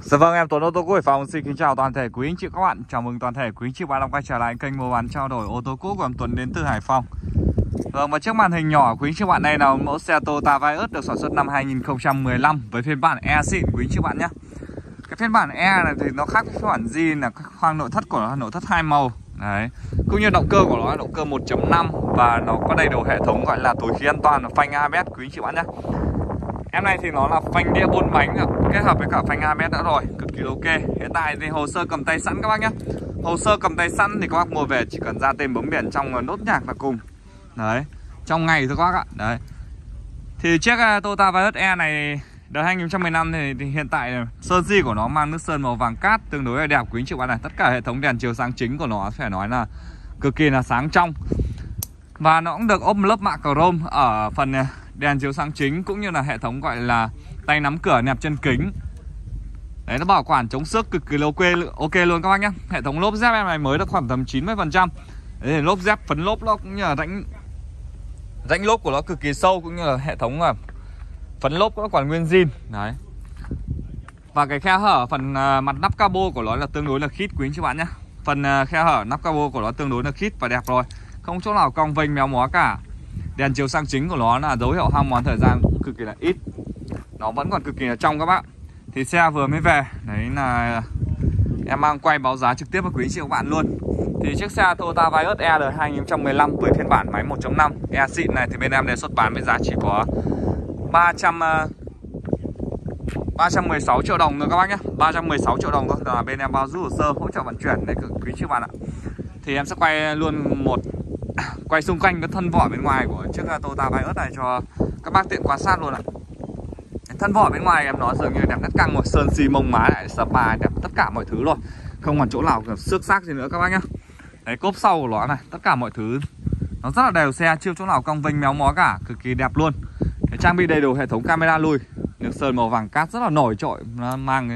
Dạ vâng, em Tuấn ô tô cũ Hải Phòng xin kính chào toàn thể quý anh chị các bạn. Chào mừng toàn thể quý anh chị bạn đã quay trở lại kênh mua bán trao đổi ô tô cũ của em Tuấn đến từ Hải Phòng. Vâng, và trước màn hình nhỏ quý anh chị bạn này là mẫu xe Toyota Vios được sản xuất năm 2015 với phiên bản E xịn quý anh chị bạn nhé. Cái phiên bản E này thì nó khác với phiên bản G là khoang nội thất của nó là nội thất 2 màu. Đấy. Cũng như động cơ của nó là động cơ 1.5 và nó có đầy đủ hệ thống gọi là túi khí an toàn và phanh ABS quý anh chị bạn nhé. Em này thì nó là phanh đĩa 4 bánh kết hợp với cả phanh ABS đã rồi, cực kỳ ok. Hiện tại thì hồ sơ cầm tay sẵn các bác nhé. Hồ sơ cầm tay sẵn thì các bác mua về chỉ cần ra tên bấm biển trong nốt nhạc là cùng. Đấy, trong ngày thôi các bác ạ. Đấy. Thì chiếc Toyota Vios E này đời 2015 thì hiện tại sơn di của nó mang nước sơn màu vàng cát tương đối là đẹp quý anh chị bạn này. Tất cả hệ thống đèn chiếu sáng chính của nó phải nói là cực kỳ là sáng trong. Và nó cũng được ốp lớp mạ chrome ở phần đèn chiếu sáng chính cũng như là hệ thống gọi là tay nắm cửa nẹp chân kính. Đấy, nó bảo quản chống xước cực kỳ ok luôn các bác nhé. Hệ thống lốp dép em này mới được khoảng tầm 90%. Đấy thì lốp dép phấn lốp nó cũng như là rãnh lốp của nó cực kỳ sâu cũng như là hệ thống phấn lốp nó còn nguyên zin. Đấy. Và cái khe hở phần mặt nắp cabo của nó là tương đối là khít quý anh chị bạn nhé. Phần khe hở nắp cabo của nó tương đối là khít và đẹp rồi, không chỗ nào cong vênh méo mó cả. Đèn chiếu sang chính của nó là dấu hiệu hao mòn thời gian cũng cực kỳ là ít, nó vẫn còn cực kỳ là trong các bác. Thì xe vừa mới về, đấy là em mang quay báo giá trực tiếp với quý anh chị các bạn luôn. Thì chiếc xe Toyota Vios E đời 2015 với phiên bản máy 1.5 E xịn này thì bên em đề xuất bán với giá chỉ có 316 triệu đồng thôi các bác nhé. 316 triệu đồng thôi là bên em bao giúp hồ sơ hỗ trợ vận chuyển đấy quý chị bạn ạ. Thì em sẽ quay luôn quay xung quanh cái thân vỏ bên ngoài của chiếc Toyota Vios này cho các bác tiện quan sát luôn ạ. Thân vỏ bên ngoài em nói dường như đẹp nhất căng rồi, sơn xi mông má lại spa đẹp tất cả mọi thứ rồi, không còn chỗ nào xước xác gì nữa các bác nhé. Đấy, cốp sau của nó này, tất cả mọi thứ nó rất là đều xe, chưa chỗ nào cong vênh méo mó cả, cực kỳ đẹp luôn. Để trang bị đầy đủ hệ thống camera lùi, nước sơn màu vàng cát rất là nổi trội, nó mang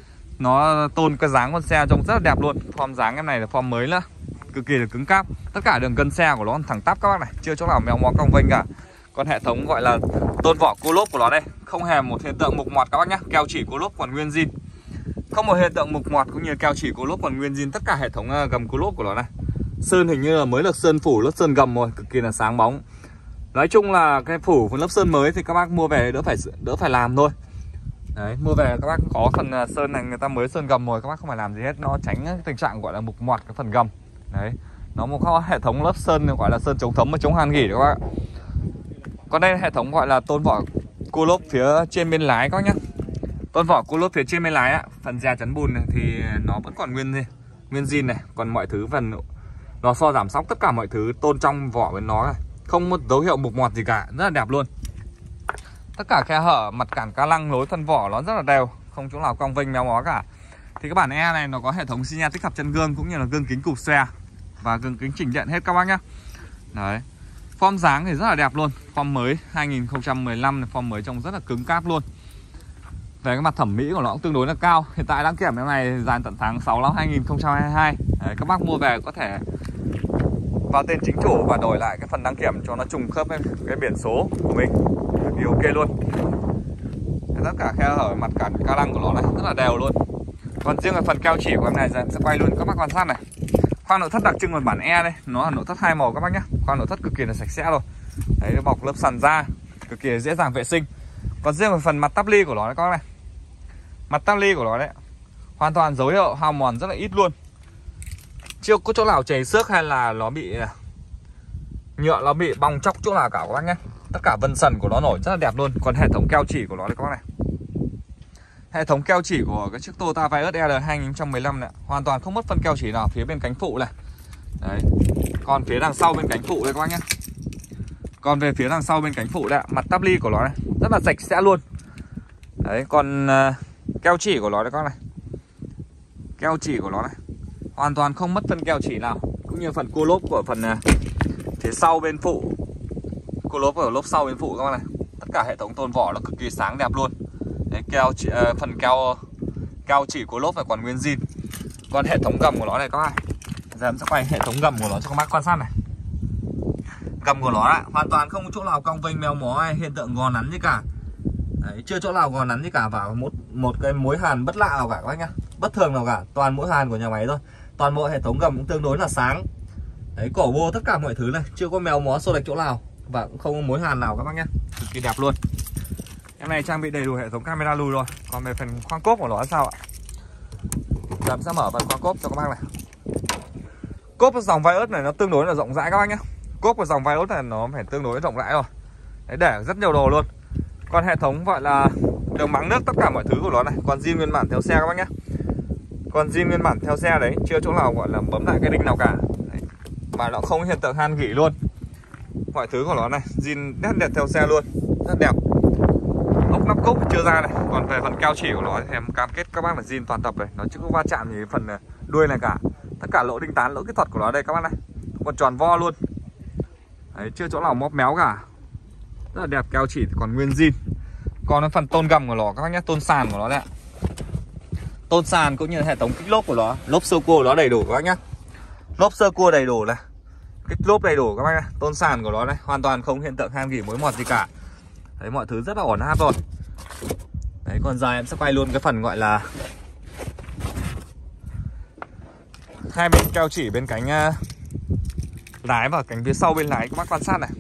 nó tôn cái dáng con xe trông rất là đẹp luôn. Form dáng em này là form mới nữa, cực kỳ là cứng cáp. Tất cả đường cân xe của nó thẳng tắp các bác này, chưa chỗ nào méo mó cong vênh cả. Còn hệ thống gọi là tôn vỏ cua lốp của nó đây không hề một hiện tượng mục mọt các bác nhé. Keo chỉ cua lốp còn nguyên zin, không một hiện tượng mục mọt cũng như keo chỉ cua lốp còn nguyên zin. Tất cả hệ thống gầm cua lốp của nó này, sơn hình như là mới được sơn phủ lớp sơn gầm rồi, cực kỳ là sáng bóng. Nói chung là cái phủ lớp sơn mới thì các bác mua về đỡ phải làm thôi. Đấy, mua về các bác có phần sơn này người ta mới sơn gầm rồi, các bác không phải làm gì hết, nó tránh tình trạng gọi là mục mọt cái phần gầm. Đấy, nó có hệ thống lớp sơn gọi là sơn chống thấm và chống hàn gỉ các bác. Còn đây là hệ thống gọi là tôn vỏ cua lốp phía trên bên lái các nhá. Tôn vỏ cua lốp phía trên bên lái phần dè chắn bùn này thì nó vẫn còn nguyên zin này, còn mọi thứ phần lò xo giảm sóc tất cả mọi thứ tôn trong vỏ bên nó này, không một dấu hiệu mục mọt gì cả, rất là đẹp luôn. Tất cả khe hở, mặt cản ca lăng, lối thân vỏ nó rất là đều, không chỗ nào cong vênh méo mó cả. Thì cái bản E này nó có hệ thống xi nhan tích hợp chân gương cũng như là gương kính cụp xe và gương kính chỉnh điện hết các bác nhá. Đấy. Form dáng thì rất là đẹp luôn, form mới 2015 này, form mới trông rất là cứng cáp luôn. Về cái mặt thẩm mỹ của nó cũng tương đối là cao. Hiện tại đăng kiểm em này dàn tận tháng 6 năm 2022. Đấy, các bác mua về có thể vào tên chính chủ và đổi lại cái phần đăng kiểm cho nó trùng khớp với cái biển số của mình thì ok luôn. Tất cả khe hở mặt cản ca lăng của nó này rất là đều luôn. Còn riêng ở phần keo chỉ của em này sẽ quay luôn các bác quan sát này. Khoang nội thất đặc trưng của bản E đây, nó là nội thất 2 màu các bác nhé. Khoang nội thất cực kỳ là sạch sẽ rồi. Đấy, nó bọc lớp sàn da, cực kỳ dễ dàng vệ sinh. Còn riêng về phần mặt tắp ly của nó này các bác này, mặt tắp ly của nó đấy hoàn toàn dấu hiệu hao mòn rất là ít luôn, chưa có chỗ nào chảy xước hay là nó bị nhựa nó bị bong chóc chỗ nào cả các bác nhé. Tất cả vân sần của nó nổi rất là đẹp luôn. Còn hệ thống keo chỉ của nó đây các bác này, hệ thống keo chỉ của cái chiếc Toyota Vios E đời 2015 này hoàn toàn không mất phân keo chỉ nào phía bên cánh phụ này. Đấy. Còn phía đằng sau bên cánh phụ đây các bác nhé. Còn về phía đằng sau bên cánh phụ đây, mặt tắp ly của nó này rất là sạch sẽ luôn. Đấy, còn keo chỉ của nó đây các bác này, keo chỉ của nó này hoàn toàn không mất phân keo chỉ nào, cũng như phần cua lốp của phần phía sau bên phụ, cua lốp ở lốp sau bên phụ các bác này, tất cả hệ thống tôn vỏ nó cực kỳ sáng đẹp luôn. Đấy, phần keo chỉ của lốp này còn nguyên zin. Còn hệ thống gầm của nó này các bác, giờ em sẽ quay hệ thống gầm của nó cho các bác quan sát này. Gầm của nó lại hoàn toàn không có chỗ nào cong vênh méo mó hay hiện tượng gò nắn gì cả. Đấy, chưa chỗ nào còn nắn gì cả, vào một cái mối hàn bất lạ nào cả các bác nhá, bất thường nào cả, toàn mối hàn của nhà máy thôi. Toàn bộ hệ thống gầm cũng tương đối là sáng. Đấy, cổ bô tất cả mọi thứ này, chưa có méo mó xô lệch chỗ nào và cũng không có mối hàn nào các bác nhé, cực kỳ đẹp luôn. Em này trang bị đầy đủ hệ thống camera lùi rồi. Còn về phần khoang cốp của nó là sao ạ? Em sẽ mở phần khoang cốp cho các bác này. Cốp dòng Vios này nó tương đối là rộng rãi các bác nhé. Cốp của dòng Vios này nó phải tương đối rộng rãi rồi. Đấy, để rất nhiều đồ luôn. Còn hệ thống gọi là đường mắng nước tất cả mọi thứ của nó này, còn zin nguyên bản theo xe các bác nhé. Còn zin nguyên bản theo xe đấy, chưa chỗ nào gọi là bấm lại cái đinh nào cả. Đấy. Mà nó không hiện tượng han gỉ luôn. Mọi thứ của nó này, zin đét đẹp theo xe luôn, rất đẹp. Ốc nắp cốp chưa ra này. Còn về phần keo chỉ của nó thì em cam kết các bác là zin toàn tập này, nó chưa có va chạm gì phần đuôi này cả. Tất cả lỗ đinh tán, lỗ kỹ thuật của nó đây các bác này, còn tròn vo luôn. Đấy, chưa chỗ nào móp méo cả, rất là đẹp. Keo chỉ còn nguyên zin. Còn cái phần tôn gầm của nó các bác nhé, tôn sàn của nó đây ạ. Tôn sàn cũng như hệ thống kích lốp của nó, lốp sơ cua của nó đầy đủ các bác nhé. Lốp sơ cua đầy đủ này, kích lốp đầy đủ các bác nhé. Tôn sàn của nó này, hoàn toàn không hiện tượng han gỉ mối mọt gì cả. Đấy, mọi thứ rất là ổn áp rồi. Đấy, còn giờ em sẽ quay luôn cái phần gọi là hai bên keo chỉ bên cánh lái và cánh phía sau bên lái các bác quan sát này.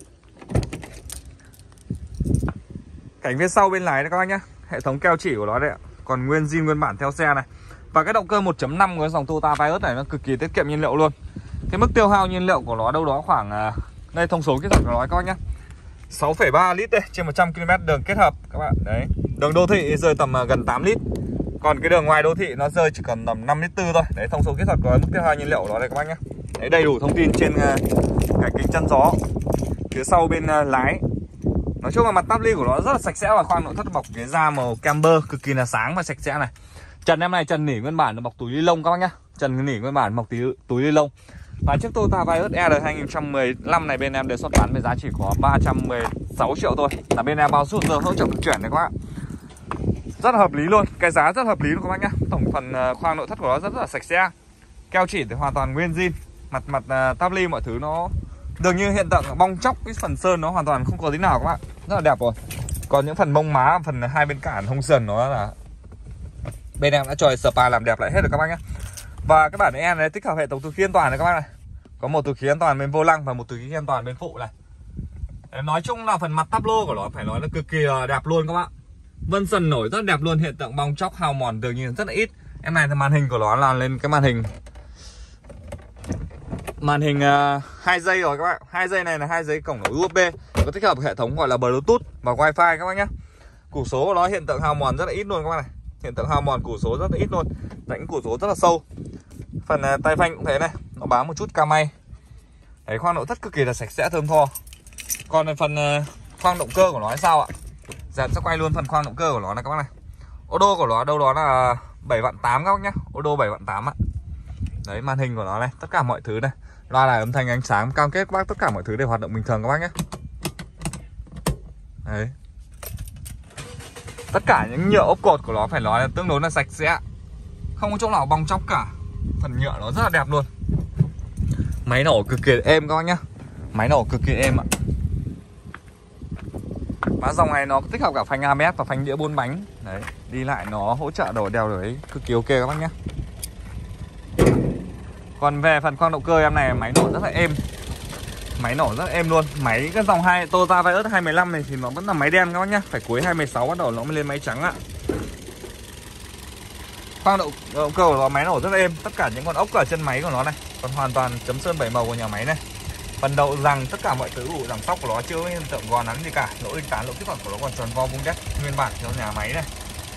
Cánh phía sau bên lái này các bác nhé, hệ thống keo chỉ của nó đây ạ, còn nguyên zin nguyên bản theo xe này. Và cái động cơ 1.5 của dòng Toyota Vios này nó cực kỳ tiết kiệm nhiên liệu luôn. Cái mức tiêu hao nhiên liệu của nó đâu đó khoảng đây thông số kỹ thuật của nó các bác nhé, 6,3 lít đây, trên 100 km đường kết hợp các bạn. Đấy, đường đô thị rơi tầm gần 8 lít. Còn cái đường ngoài đô thị nó rơi chỉ cần tầm 5 lít tư thôi. Đấy, thông số kỹ thuật của mức tiêu hao nhiên liệu của nó đây các bác nhé. Đấy, đầy đủ thông tin trên cái kính chắn gió phía sau bên lái. Nói chung là mặt tắp ly của nó rất là sạch sẽ và khoang nội thất bọc cái da màu camber cực kỳ là sáng và sạch sẽ này. Trần em này trần nỉ nguyên bản nó bọc túi ni lông các bác nhá. Trần nỉ nguyên bản bọc túi ni lông. Và chiếc Toyota Vios R 2015 này bên em đề xuất bán với giá chỉ có 316 triệu thôi. Là bên em bao suốt giờ hỗ trợ vận chuyển đấy các bạn. Rất là hợp lý luôn, cái giá rất hợp lý luôn các bác nhá. Tổng phần khoang nội thất của nó rất là sạch sẽ. Keo chỉ thì hoàn toàn nguyên zin. Mặt tắp ly mọi thứ nó dường như hiện tượng bong chóc, cái phần sơn nó hoàn toàn không có tí nào các bạn, rất là đẹp rồi. Còn những phần mông má, phần hai bên cản hông sườn nó là bên em đã cho spa làm đẹp lại hết rồi các bác nhé. Và cái bản E này tích hợp hệ thống túi khí an toàn này các bác này, có một túi khí an toàn bên vô lăng và một túi khí an toàn bên phụ này. Nói chung là phần mặt tắp lô của nó phải nói là cực kỳ đẹp luôn các bạn. Vân sần nổi rất đẹp luôn, hiện tượng bong chóc hao mòn dường như rất là ít. Em này thì màn hình của nó là lên cái màn hình 2 giây rồi các bạn. 2 giây này là 2 giây cổng nối USB, có tích hợp hệ thống gọi là Bluetooth và Wi-Fi các bác nhé. Củ số của nó hiện tượng hao mòn rất là ít luôn các bác này. Hiện tượng hao mòn củ số rất là ít luôn, đánh củ số rất là sâu. Phần tay phanh cũng thế này, nó bám một chút ca may. Đấy, khoang nội thất cực kỳ là sạch sẽ thơm tho. Còn phần khoang động cơ của nó là sao ạ? Giờ em sẽ quay luôn phần khoang động cơ của nó này các bác này. Ô đô của nó đâu đó là 7 vạn 8 các bác nhé, ô đô 7 vạn 8 ạ. Đấy, màn hình của nó này, tất cả mọi thứ này, loa đài âm thanh ánh sáng, cam kết các bác tất cả mọi thứ đều hoạt động bình thường các bác nhé. Đấy, tất cả những nhựa ốp cột của nó phải nói là tương đối là sạch sẽ, không có chỗ nào bong chóc cả. Phần nhựa nó rất là đẹp luôn. Máy nổ cực kỳ êm các bác nhé, máy nổ cực kỳ êm ạ. Và dòng này nó tích hợp cả phanh ABS và phanh đĩa 4 bánh. Đấy, đi lại nó hỗ trợ đổ đèo đấy cực kỳ ok các bác nhé. Còn về phần khoang động cơ em này, máy nổ rất là êm, máy nổ rất là êm luôn. Máy cái dòng Toyota Vios 215 này thì nó vẫn là máy đen các bác nhé, phải cuối 2016 bắt đầu nó mới lên máy trắng ạ. Khoang động cơ của nó máy nổ rất là êm, tất cả những con ốc ở chân máy của nó này còn hoàn toàn chấm sơn 7 màu của nhà máy này. Phần đậu rằng tất cả mọi thứ ủ đằng sóc của nó chưa có hiện tượng gò nắn gì cả, lỗ đinh tán, lỗ kỹ thuật của nó còn tròn vo vuông đét nguyên bản theo nhà máy này.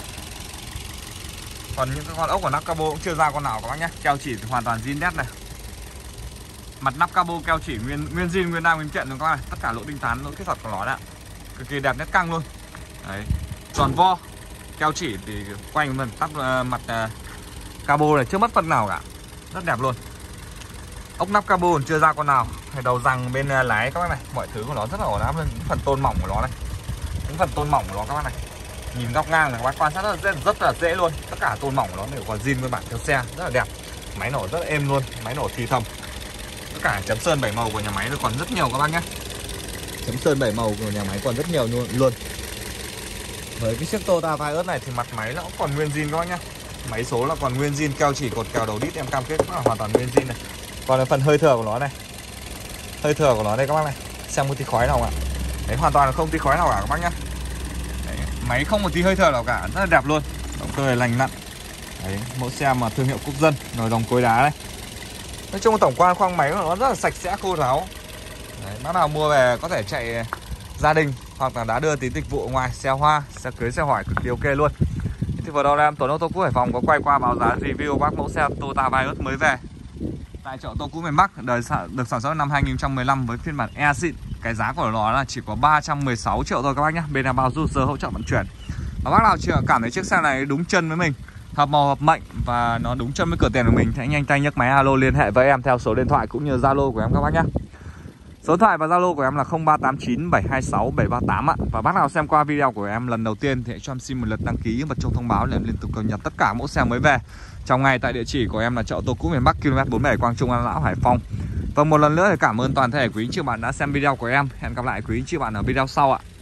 Còn những cái con ốc của nắp cabo cũng chưa ra con nào các bác nhé. Keo chỉ thì hoàn toàn zin đét này. Mặt nắp cabo keo chỉ nguyên zin nguyên đa nguyên kiện luôn các bác này. Tất cả lỗ đinh tán, lỗ kỹ thuật của nó đấy ạ. Cực kỳ đẹp nét căng luôn. Đấy, tròn vo. Keo chỉ thì quanh mặt cabo này chưa mất phần nào cả, rất đẹp luôn. Ốc nắp cabo còn chưa ra con nào. Hay đầu rằng bên lái các bác này, mọi thứ của nó rất là ổn áp luôn. Những phần tôn mỏng của nó này, những phần tôn mỏng của nó các bác này, nhìn góc ngang là các bác quan sát rất là dễ luôn. Tất cả tôn mỏng của nó đều còn zin nguyên bản theo xe, rất là đẹp. Máy nổ rất là êm luôn, máy nổ thì thầm. Tất cả chấm sơn 7 màu của nhà máy còn rất nhiều các bác nhé. Chấm sơn 7 màu của nhà máy còn rất nhiều luôn. Với cái chiếc Toyota Vios này thì mặt máy nó cũng còn nguyên zin các bác nhá. Máy số là còn nguyên zin, keo chỉ cột kèo đầu đít em cam kết là hoàn toàn nguyên zin này. Còn là phần hơi thở của nó này, hơi thở của nó đây các bác này, xem một tí khói nào ạ. Đấy, hoàn toàn là không tí khói nào cả các bác nhá. Đấy, máy không một tí hơi thở nào cả, rất là đẹp luôn. Động cơ này lành lặn. Đấy, mẫu xe mà thương hiệu quốc dân, nồi đồng cối đá đây. Nói chung tổng quan khoang máy của nó rất là sạch sẽ khô ráo. Đấy, bác nào mua về có thể chạy gia đình hoặc là đã đưa tí dịch vụ ở ngoài, xe hoa, xe cưới, xe hỏi cực kỳ ok luôn. Thì vừa đầu em Tuấn Ô Tô Cũ Hải Phòng có quay qua báo giá review bác mẫu xe Toyota Vios mới về tại chợ Tô Cũ miền Bắc, được sản xuất năm 2015 với phiên bản E xịn. Cái giá của nó là chỉ có 316 triệu thôi các bác nhé. Bên em bao du sơ hỗ trợ vận chuyển. Và bác nào cảm thấy chiếc xe này đúng chân với mình, hợp màu hợp mệnh và nó đúng chân với cửa tiền của mình thì hãy nhanh tay nhấc máy alo liên hệ với em theo số điện thoại cũng như Zalo của em các bác nhé. Số điện thoại và Zalo của em là 0389 726 738 ạ. Và bác nào xem qua video của em lần đầu tiên thì hãy cho em xin một lượt đăng ký và chuông thông báo để em liên tục cập nhật tất cả mẫu xe mới về trong ngày tại địa chỉ của em là chợ Tô Cũ miền Bắc, km 47 Quang Trung, An Lão, Hải Phòng. Và một lần nữa thì cảm ơn toàn thể quý anh chị bạn đã xem video của em. Hẹn gặp lại quý anh chị bạn ở video sau ạ.